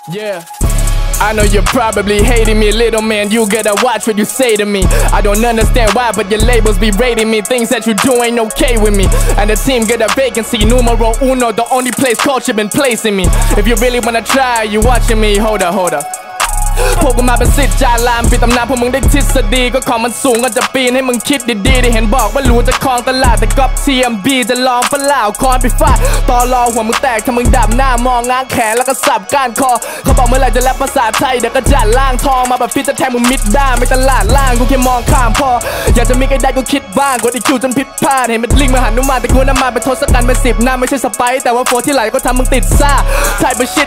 Yeah. I know you're probably hating me, little man, you gotta watch what you say to me. I don't understand why, but your labels be rating me. Things that you do ain't okay with me. And the team get a vacancy, numero uno, the only place culture been placing me. If you really wanna try, you watching me, hold up. พวกกูมาเป็นสิทธิ์จาลามปิดตำนานพวกมึงได้ทฤษฎีก็ของมันสูงก็จะปีนให้มึงคิดดีๆได้เห็นบอกว่ารู้จะครองตลาดแต่ก๊อป TMB จะลองฝรั่งคอนไปฟาดตอรอหัวมึงแตกถ้ามึงดับหน้ามองง้างแขนแล้วก็สับก้านคอเขาบอกเมื่อไหร่จะแรปภาษาไทยเดี๋ยวก็จัดล่างทองมาแบบฟิตจะแทงมึงมิดด้าไม่ตลาดล่างกูแค่มองข้ามพออยากจะมีใครได้กูคิดบ้างกดอีคิวจนผิดพลาดเห็นเป็นลิงมาหันนุมานแต่กูน้ำมาเป็นทศกัณฐ์เป็น10หน้าไม่ใช่สไปร์แต่ว่าโฟที่ไหลก็ทำมึงติดซ่าใช่ไปชิด